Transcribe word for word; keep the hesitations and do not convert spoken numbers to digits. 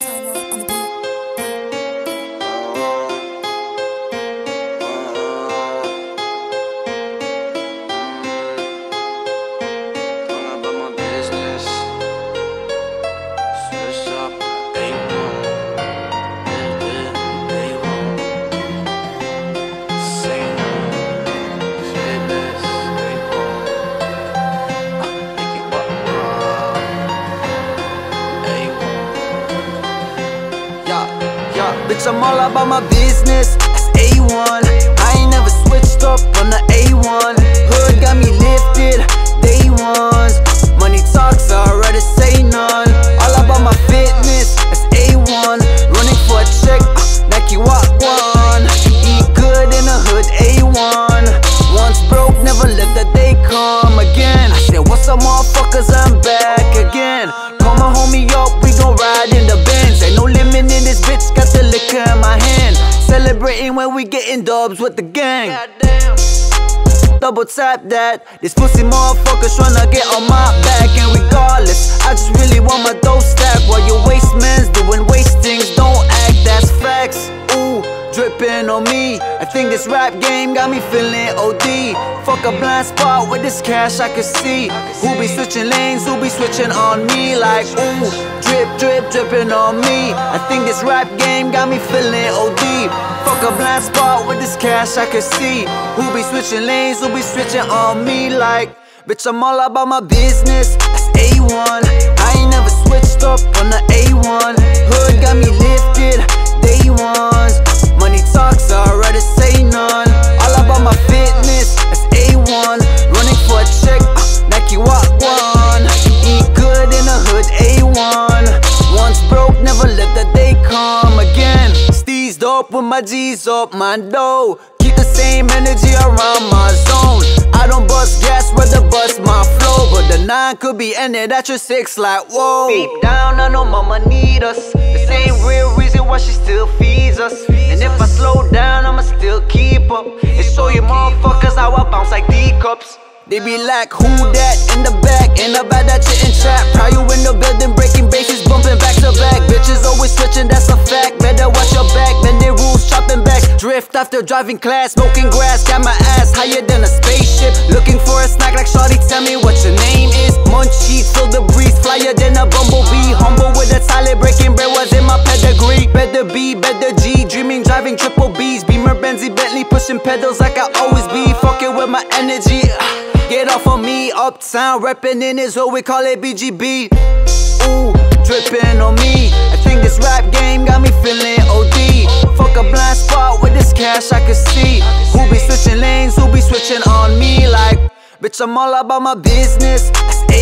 Bitch, I'm all about my business, that's A one. I ain't never switched up on the A one. Hood got me lifted, day ones. Money talks, I'd rather say none. All about my fitness, that's A one. Running for a check, uh, Nike walk one. Eat good in the hood, A one. Once broke, never let that day come again. I said, what's up, motherfuckers, I'm back again. Call my homie up, we gon' ride in the Benz. Ain't no limit in this bitch, got the liquor in my hand. Celebrating when we getting dubs with the gang. Double tap that. This pussy motherfuckers tryna get on my back. And regardless, I just really want my dough stack. While your waste man's doing waste things, don't act, that's facts. Ooh, dripping on me. I think this rap game got me feeling O D. Fuck a blind spot with this cash I can see. Who be switching lanes, who be switching on me? Like ooh, drip, drip, dripping on me. I think this rap game got me feeling O D. Fuck a blind spot with this cash I can see. Who be switching lanes, who be switching on me? Like bitch, I'm all about my business, that's A one. I ain't never switched up on the A one. Hood got me lifted, day ones. Money talks, I'd rather say none. All about my fitness, that's A one. Running for a check, uh, Nike walk one. Eat good in the hood, A one. Once broke, never let that day come again. Steezed up with my G's up my dough. Keep the same energy around my zone. I don't bust gas, rather bust my flow. But the nine could be ended at your six like whoa. Deep down, I know mama need us. The same real reason why she still feeds us. And if I slow down, I'ma still keep up. And show you motherfuckers how I bounce like D-cups. They be like, who that in the back? Ain't about that shit in chat. Pryo in the building, breaking bases, bumping back to back. Bitches always switching, that's a fact. Better watch your back, bending rules, chopping back. Drift after driving class, smoking grass. Got my ass higher than a spaceship. Looking for a snack like shawty, tell me what your name is. Munchies, fill the breeze, flyer than a bumblebee. Humble with a talent, breaking bread was in my pedigree. Better B, better G, dreaming, driving triple B's. Beamer, Benzie, Bentley, pushing pedals like I always be. Fucking with my energy. Get off on me, uptown, reppin' in is what we call it, B G B. Ooh, drippin' on me. I think this rap game got me feeling O D. Fuck a blind spot with this cash I can see. Who be switching lanes, who be switching on me? Like, bitch, I'm all about my business, that's